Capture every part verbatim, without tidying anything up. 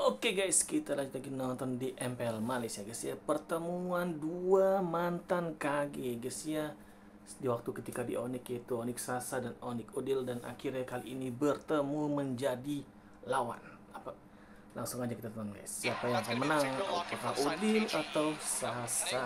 Oke guys, kita lagi lagi nonton di M P L Malaysia guys ya. Pertemuan dua mantan K G guys ya. Di waktu ketika di Onyx itu Onyx Sasa dan Onyx Odil, dan akhirnya kali ini bertemu menjadi lawan. Apa? Langsung aja kita tonton guys. Siapa yang akan menang? Apakah Odil atau Sasa?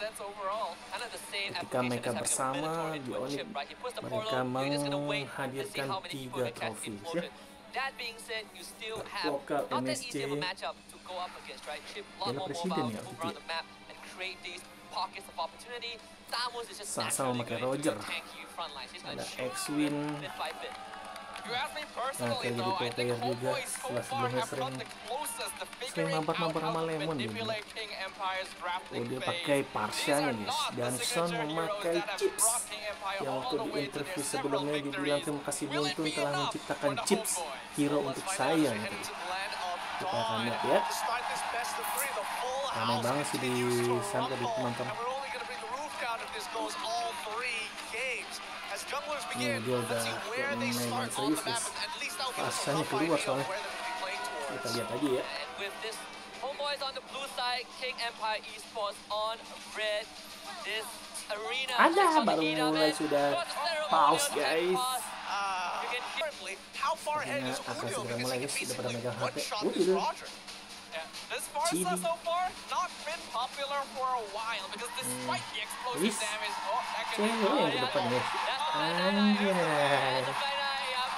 Ketika mereka bersama di Onyx, mereka menghadirkan tiga trofi ya. That being said, you still have Lokal not that M S C easy of a matchup to go up against, right? Chip, a lot Piala more Presiden mobile, ya, move gitu around ya. the map and create these pockets of opportunity. Tamos is just Sasa naturally memakai going to Roger. tanky front lines. He's going Ada to X-Win. bit by bit. You ask me Nah, personally kayak jadi though, I pro think player juga Homeboy so setelah far sebelumnya have sering got the closest to sering figuring out mabar-mabar how sama to Lemon dia. manipulate King Empire's Oh, drafting dia phase. pakai These Parsianya are guys, not the dan Son signature heroes memakai that have chips. brought King Empire Yang all waktu the di way to interview their several sebelumnya dibilang victories. terima kasih Will it Buntun be telah enough menciptakan for the chips Homeboys? hero Well, untuk let's find out saya as we head gitu. into the land of Kita akan Dawn. lihat ya. To start this best of three, the full Ramai house banget sih di continues to sana tadi rumble, penonton. and we're only going to bring the roof down if this goes all three games. As junglers Nih begin, dia let's udah see where they main start on serius the map, guys. and at least that'll give us a Rasanya rough keluar idea of soalnya. where they're going to be playing towards. Kita lihat aja ya. And with this Homeboys on the blue side, King Empire Esports on red. This arena Ada is on the baru heat of mulai it. sudah Got the ceremony pause on the guys. pause. Uh, You can hear- currently, how far ahead Sepertinya is akan Udil? segera Because mulai he guys, can udah pada basically megang H P. one-shot Udil. this Roger. Yeah, this Barca Chibi. so far not been popular for a while because despite the explosive Wis. damage, oh, that can Cewek be yang ke depan guys. Anjir. That's the fight I am.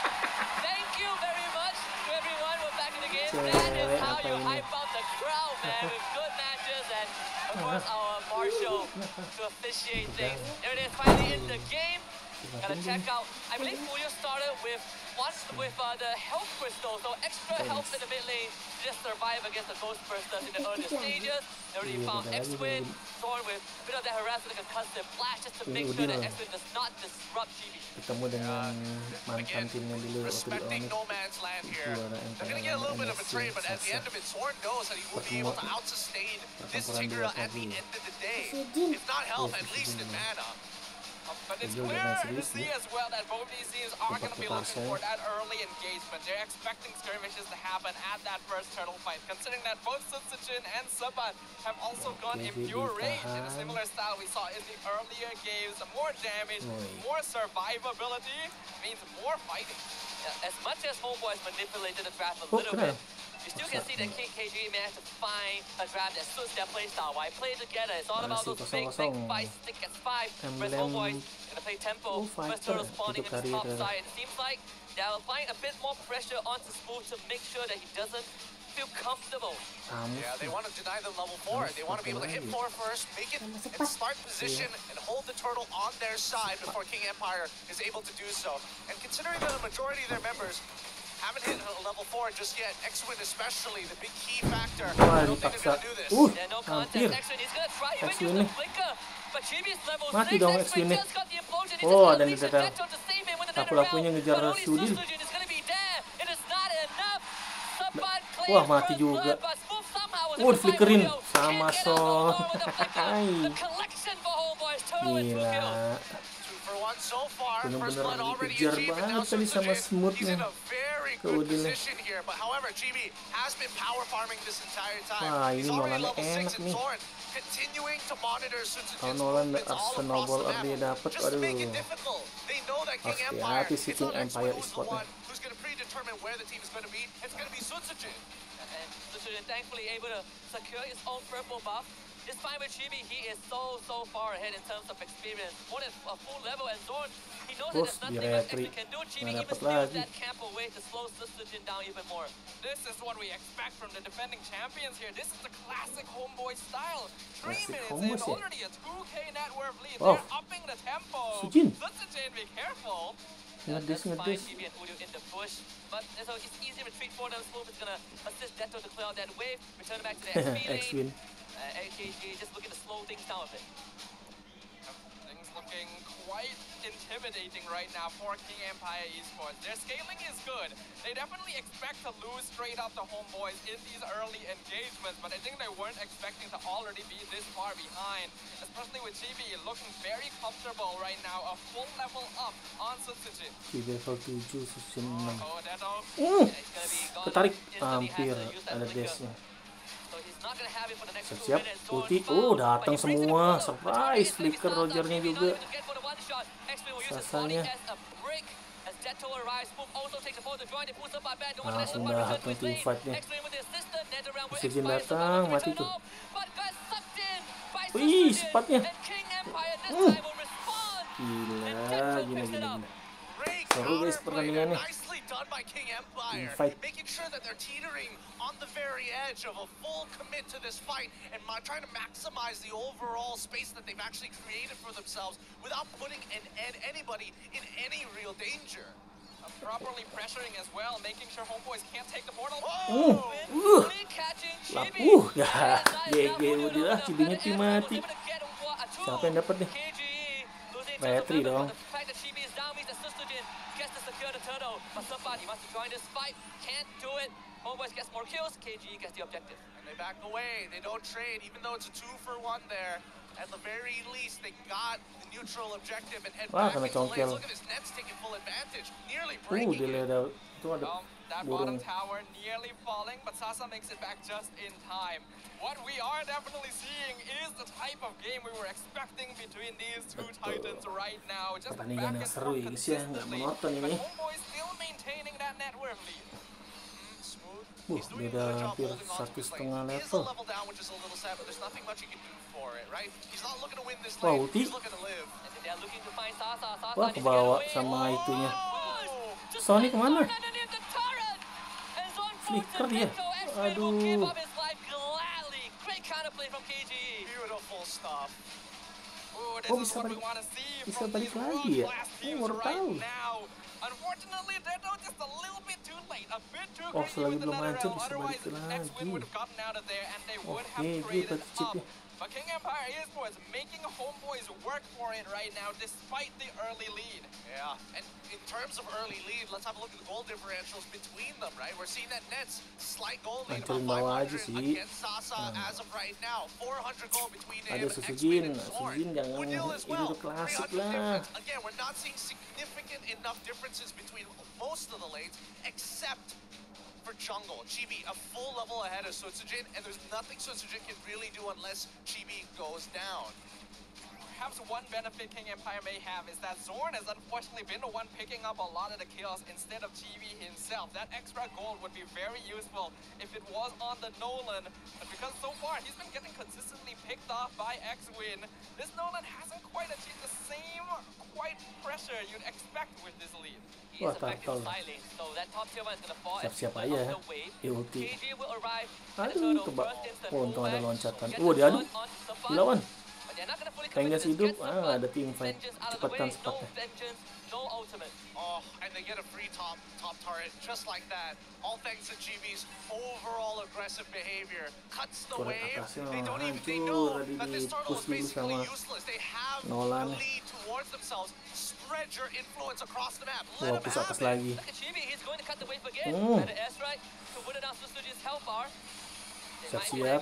Thank you very much to everyone. We're back in the game. Cewek That is how apa you ini? hype up the crowd, man, with good matches and of course our Marshall to officiate things. There it is, finally in the game. Gotta check out. I believe Fuyo started with one with uh, the health crystal, so extra health in the mid lane to just survive against the ghost bursters in the early stages. They already Iya, found bentar lagi X-Win, dia- Thorn with a bit of that harassment and concussive flash just to Ini make sure Udil. that X-Win does not disrupt G B. Ketemu dengan mantan timnya dulu waktu di respecting Onyx. no man's land here. Juara They're going to get a little bit of a M S C trade, but at the Sasa. end of it, Zorn knows that he will be able to out-sustain this Pertempuran Tigger dua at the kali. end of the day. Sujin. If not health, Oh, at least in Sujin. mana. Uh, But it's Sujin clear udah main to serius see nih. as well that both these teams are going to be Dapat looking Parsa. for that early engagement. They're expecting skirmishes to happen at that first turtle fight, considering that both Sutsujin and Saban have also gone in Jadi pure rage in a ditahan. similar style we saw in the earlier games. More damage, Oi. more survivability means more fighting. Yeah, as much as Homeboys manipulated the draft a Oh, little kenapa? bit, you still can see that King K G managed to find a draft that suits their playstyle. Why play together? It's all about Masih those big, big kosong-kosong. fights, stick at five. Whereas Emblem Homeboys gonna play tempo. Oh, First fighter turtle spawning untuk in the top karir. side. It seems like they're applying a bit more pressure onto Smooth to make sure that he doesn't feel comfortable. Kamu Yeah, they sih. want to deny them level four. They want to be able to hit four first, make it in start position, and hold the turtle on their side before King Empire is able to do so. And considering that the majority of their members haven't hit a level four just yet, X-Win especially, the big key factor, Wah, I don't think dipaksa. they're going to do this. Uh, Yeah, no hampir. contest. X-Win, he's gonna try even X-Win use the nih. flicker. But Chibi's level Mati six. dong X-Win X-Win nih. just got the implosion. He's Oh, just dan gonna reach the ditetel. Detro to save him with the Laku-lakunya Netherrealm. ngejar But only Sudin. Sutsujin is gonna be there. It is not enough. Saban claims Wah, mati first juga. blood, but Smooth somehow was Oh, able to find diflickerin Julio. sama Can't get out Son. the door with the flicker. Hai. The collection for Homeboys. Turtle with two kills. Gila. Two for one so far. First Bener-bener blood already dikejar achieved, and banget now tadi sama Sutsujin, Smooth he's nih. in a very Ke good Udin nih. position here. But however, G B has been power farming this entire time. Wah, He's ini already Nolan level six enak in nih. Zorn, continuing to monitor Sutsujin's Kalau Nolan movements all across Snowball the dia map. dapet, Just to make it aduh. difficult. They know that King Hati-hati Empire si is King on Empire X-Win, who's the Esports one who's going to predetermine where the team is going to be. It's going to be Sutsujin. And Sutsujin thankfully able to secure his own purple buff. This time with Chibi, he is so, so far ahead in terms of experience. More than a full level, and Zorn, he knows Bos, that there's di nothing much retri. X can do. Chibi Nggak even dapet steals lagi. that camp away to slow Sutsujin down even more. This is what we expect from the defending champions here. This is the classic homeboy style. Three Classic minutes homeboys in, ya? already a two K net worth lead. Oh. They're upping the tempo. Sujin. Sutsujin, be careful. Ngedis, That's fine, ngedis. Chibi and Udu in the bush. But so it's easy retreat for them. Smooth is gonna assist Detto to clear out that wave, return it back to the X P lane. X-Win. Uh, A K G just looking to slow things down a bit. Things looking looking quite intimidating right now for King Empire Esports. Their scaling is good. They definitely expect to lose straight up to Homeboys in these early engagements, but I think they weren't expecting to already be this far behind, especially with Chibi looking very comfortable right now, a full level up on Sutsujin. Di level tujuh, Sutsujin enam. Oh, Deto. Hmm, ketarik, hampir ada dashnya. Siap-siap, ulti. Oh, datang semua. Surprise, flicker Rogernya juga. Sasanya. Langsung datang team fight-nya. Sutsujin datang, mati tuh. Wih, sepatnya. Hmm. Gila, gila, gila, gila. Seru guys pertandingannya. Fight. Making sure that they're teetering on the very edge of a full commit to this fight and trying to maximize the overall space that they've actually created for themselves without putting an, an anybody in any real danger. Uh, properly pressuring as well, making sure Homeboys can't take the portal. Oh, uh, lah, uh, ya, G G udah, Cibinya mati. Siapa yang dapat nih? Petri dong. Homeboys gets more kills, K G gets the objective. And they back away, they don't trade, even though it's a two for one there. At the very least, they got the neutral objective and head Wah, back kena into lanes. congkel. Look at this, Nets taking full advantage, nearly Uh, breaking dia it. ada, itu ada Um, that bottom burung. tower nearly falling, but Sasa makes it back just in time. What we are definitely seeing is the type of game we were expecting between these two titans right now. Just back Pertandingan yang and seru forth ya guys ya, nggak consistently, monoton but ini. Homeboys still maintaining that net worth lead. Uh, dia udah hampir satu setengah level. Wah, ulti. Wah, kebawa sama itunya. Sony kemana? Flicker dia. Aduh. Oh, bisa balik, bisa balik lagi ya? Oh, baru tahu. Unfortunately, they're just a little bit too late, a bit too Oh, greedy selagi with the belum Nether hancur Realm. bisa Otherwise, balik X-Win would lagi. have gotten out of there and they would have Oke, dia traded balik up. chipnya. But King Empire Esports making Homeboys work for it right now despite the early lead. Yeah, and in terms of early lead, let's have a look at the goal differentials between them, right? We're seeing that Nets slight goal lead about Hancurin bawah five aja hundred sih. against Sasa as of right now. four hundred goal between Ada him, Sutsujin, X-Win and Zorn. Sutsujin jangan Udil as well, itu klasik three hundred lah. difference. Again, we're not seeing significant enough differences between most of the lanes, except for jungle. Chibi a full level ahead of Sutsujin, and there's nothing Sutsujin can really do unless Chibi goes down. Perhaps one benefit King Empire may have is that Zorn has unfortunately been the one picking up a lot of the kills instead of Chibi himself. That extra gold would be very useful if it was on the Nolan, but because so far he's been getting consistently picked off by X-Win, this Nolan hasn't quite achieved the same quite pressure you'd expect with this lead. Wah, turtle. Siap-siap aja ya. Di ulti. Aduh, kebak. Oh, untung ada loncatan. Oh, diaduk. Dilawan. Rengas hidup. Ah, ada team fight. Cepetan sepatnya. Oh, and they get a free top top turret just like that. All thanks to Chibi's overall aggressive behavior. Cuts the Korek wave. atasnya They don't even they hancur. know Tadi that this turtle is di-push dulu basically sama useless. They have Nolan. the lead towards themselves. Spread your influence across the map. Let Wah, them push atas have it. lagi. Hmm. Siap-siap.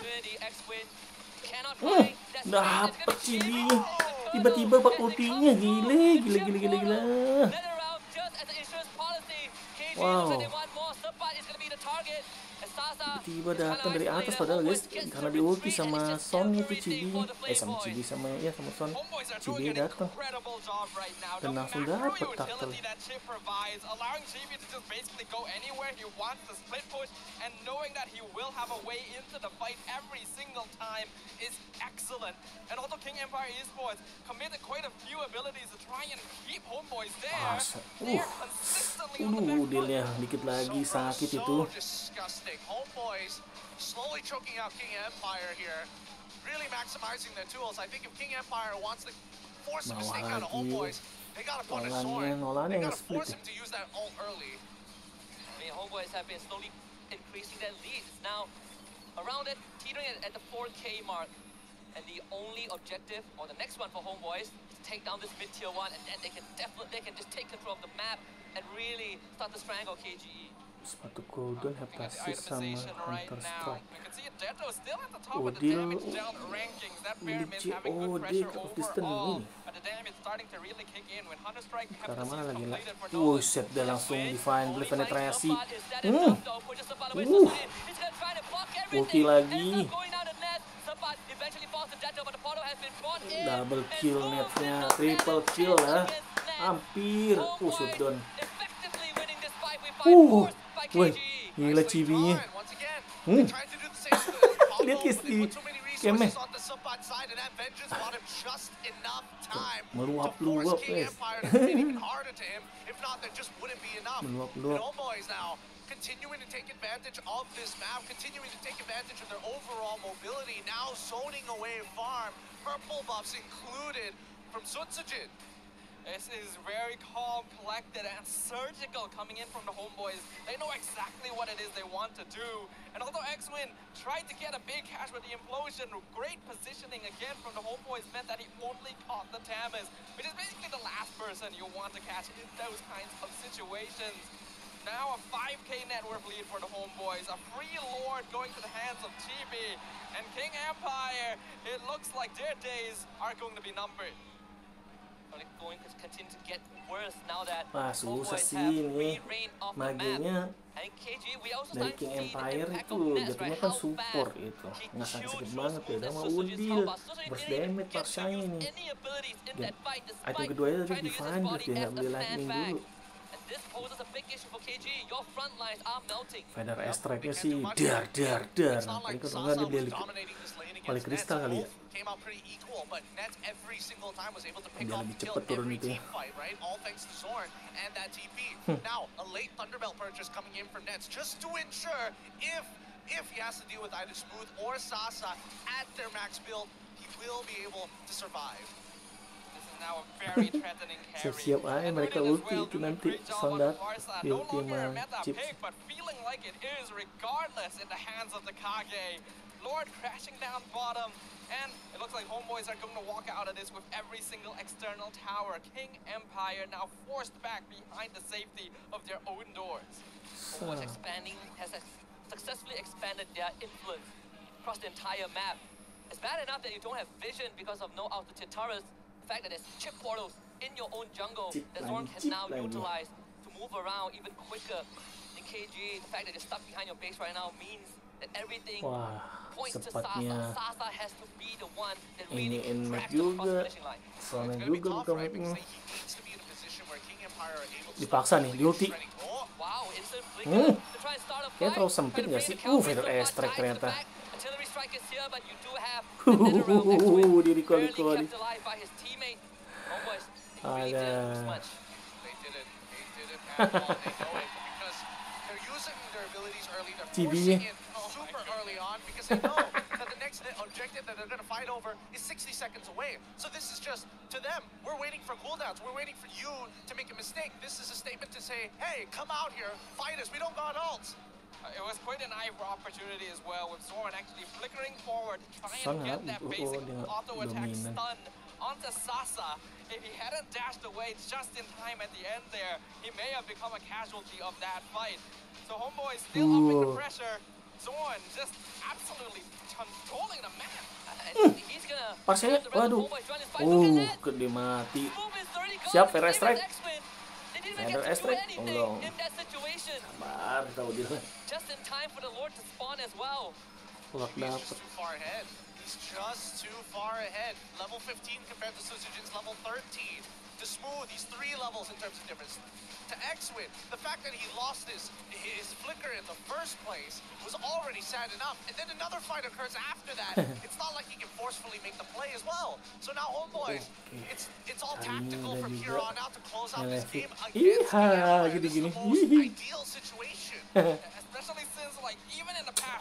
Hmm, dapet Chibi-nya. Tiba-tiba bak ultinya. Gile, gila, gila, gila, gila. Wow. Tiba-tiba datang dari atas padahal guys, karena di ulti sama Son itu Chibi-nya. Eh, sama Chibi sama ya sama Son. Chibi datang dan langsung dapet turtle. Allowing Chibi to just basically go anywhere he wants to split push, and knowing that he will have a way into the fight every single time is excellent. And also King Empire Esports committed quite a few abilities to try and keep Homeboys there. Masa. They're Uh. consistently on the Uh, back dealnya foot. dikit lagi So, sakit so itu. disgusting. Homeboys slowly choking out King Empire here. Really maximizing their tools. I think if King Empire wants to force him to Bawah stay out of lagi. Homeboys, they gotta put a Nolannya, sword. Nolannya They yang gotta split force ya. him to use that ult early. I mean, Homeboys have been slowly increasing their leads now around it, teetering at, at the four K mark. And the only objective, or the next one for Homeboys, is to take down this mid-tier one, and then they can definitely they can just take control of the map and really start to strangle K G E. Sepatu Golden Heptasis sama Right Counter now, Strike. you can see Detto still at the top of the Odil, damage down rankings. That Bear Myth Uji, having good Ode, pressure Cup of Destiny overall. ini. But the damage starting to really kick in when Hunter Strike Karena Heptasis mana lagi lah? completed for Wuh, Nolan. set dah langsung divine blade penetrasi. Hmm. Uh. Ulti lagi. Double kill netnya, triple kill lah. Hampir. Uh, shutdown. Uh, woi, gila cibinya. Hmm. Lihat guys di kemeh. Meluap-luap guys. Meluap-luap. Continuing to take advantage of this map, continuing to take advantage of their overall mobility, now zoning away farm, purple buffs included from Sutsujin. This is very calm, collected, and surgical coming in from the Homeboys. They know exactly what it is they want to do. And although X-Win tried to get a big catch with the implosion, great positioning again from the Homeboys meant that he only caught the Tamas, which is basically the last person you want to catch in those kinds of situations. Now a five K net worth lead for the Homeboys, a free Lord going to the hands of T B, and King Empire, it looks like their days are going to be numbered. Going to continue to get worse now that Wah, susah Homeboys sih have ini. free reign of the map. Magenya And K G, we also dari starting King to see the Empire impact itu of Nets, jatuhnya right? kan How support fast itu. he Nggak sakit shoots banget through beda sama Susujin's Udil. combat. Susujin Burst didn't damage get to parsanya use ini. any abilities in Ya, that fight, item despite kedua itu trying to use his divine body blade, dia as nggak the beli lightning sandbag. dulu. And this poses a big issue for K G. Your front lines are melting. Feather Strike-nya sih dar dar dar. Tadi kan nggak dia beli Holy Crystal kali ya. Came out pretty equal, but Nets every single time was able to pick Dia off lebih the kill cepet turun every itu ya. team fight, right? All thanks to Zorn and that T P. Now, a late Thunderbelt purchase coming in from Nets just to ensure if if he has to deal with either Smooth or Sasa at their max build, he will be able to survive. This is now a very threatening carry. Siap-siap aja mereka ulti itu nanti standar No ulti longer a sama meta chips. pick, but feeling like it is regardless in the hands of the Kage. Lord crashing down bottom, and it looks like Homeboys are going to walk out of this with every single external tower. King Empire now forced back behind the safety of their own doors. Homeboys expanding has ex successfully expanded their influence across the entire map. It's bad enough that you don't have vision because of no altitude turrets. The fact that there's chip portals in your own jungle Chip that Zorn lagi, can chip now lagi. utilize to move around even quicker. In K G, the fact that you're stuck behind your base right now means that everything Wah, points to Sasa. sepatnya Sasa has to be the one that really ini cracks map across the juga. finishing line. Soalnya It's gonna be juga tough, bukan right? Because mapnya. he needs to be in a position where King Empire are able to Dipaksa nih, di ulti. Oh, Wow, instant flicker Hmm. to try and start a Kayaknya fight. terlalu sempit Try to nggak bring sih? the Uh, Calvary Feather so far, Strike dies to the ternyata. back. Artillery strike is here, but you do have Huhuhuhu, di recall, barely recall. kept alive by his teammate. Homeboys really Ada. didn't lose much. they didn't. They didn't at all. They know it because they're using their abilities early. They're T V forcing nya. it super early on because they know that the next objective that they're going to fight over is sixty seconds away. So this is just, to them, we're waiting for cooldowns. We're waiting for you to make a mistake. This is a statement to say, hey, come out here, fight us. We don't got ults. Uh, It was quite an eye for opportunity as well, with Zorn actually flickering forward to try and Sangat, get that oh, basic dia auto attack dominan. stun onto Sasa. If he hadn't dashed away just in time at the end there, he may have become a casualty of that fight. So Homeboy still upping the Whoa. pressure. Zorn just absolutely controlling the map. And he's gonna Parsnya, force the rest of waduh. Homeboys to run his fight. Look at Uh, that. gede mati. Move is already gone. Siap, The Feather same as Strike. X-Men. They didn't even Feather get to do Strike. anything Oh, no. in that situation. Sabar, tahu dia. Just in time for the Lord to spawn as well. Lock He's dapet. just too far ahead. He's just too far ahead. Level fifteen compared to Suzujin's level thirteen. To Smooth, he's three levels in terms of difference. To X-Win, the fact that he lost his, his flicker in the first place was already sad enough. And then another fight occurs after that. It's not like he can forcefully make the play as well. So now, homeboys, Okay. it's it's all Kali tactical ini from juga here on out to close out this ngelesin. game against Iha, King Empire. This is gini-gini. the most Hihi. ideal situation. Especially since, like, even in the past,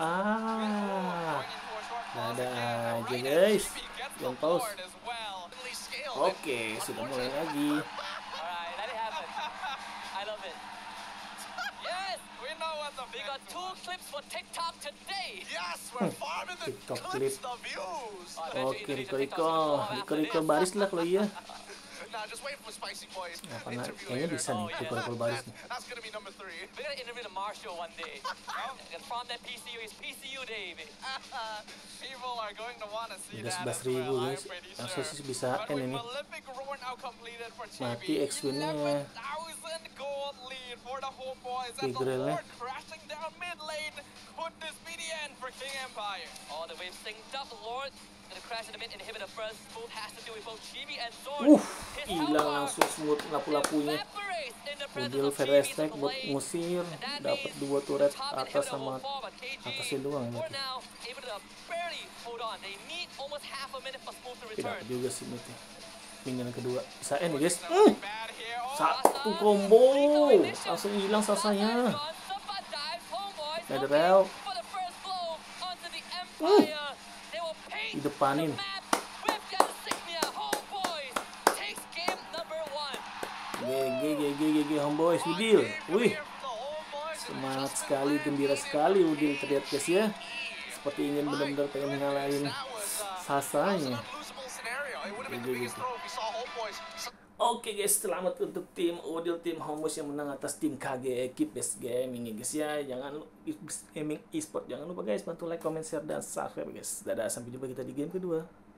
Ah, going into a short ada pause again, aja right as guys. T B gets the Yang pause. Lord as well. Really scaled it. Oke, sudah mulai lagi. Alright, let it happen. I love it. Yes, we know We got two clips for TikTok today. Yes, we're farming the TikTok clips, clip. the views. Oke, Rico Rico, Rico Rico baris lah kalau iya. Nah, just wait for Spicy Boys Apa nah, interview kayaknya later. bisa nih Rico Rico baris nih. That's gonna be number three. We're gonna interview the Marshall one day. And from that P C U, it's P C U day, baby. People are going to want to see Udah that sebelas as ribu well, I'm guys. pretty Langsung sure. sih bisa But end with ini. Malefic Roar now completed for G B, Mati X-Winnya. eleven thousand gold lead for the homeboys. And the Tigrealnya. Lord crashing down mid lane. Could this be the end for King Empire? All the waves synced up, Lord. Gonna crash in the mid inhibitor first. Move has to do with both Chibi and Zorn. Uh, His hilang power langsung smooth lapu-lapunya. evaporates in the presence Udil of Fire Chibi Strike in the buat lane. ngusir, And that dapat means dua the turret top atas inhibitor sama will fall, but K G atasnya doang for berarti. now able to barely hold on. They need almost half a minute for Smooth to Tidak return. juga sih mid ya. Minion kedua bisa end nih guys. Hmm, Nothing bad here. Oh, satu combo langsung hilang sasanya. Federal di depanin. G G G G G G homeboys Udil. Wih, semangat sekali, gembira sekali Udil terlihat guys ya. Seperti ingin benar-benar pengen ngalahin sasanya. Oke guys, selamat untuk tim Udil, tim Homeboys yang menang atas tim K G Ekip Best Gaming ya guys ya. Jangan lupa Gaming Esport, jangan lupa guys bantu like, comment, share dan subscribe guys. Dadah, sampai jumpa kita di game kedua.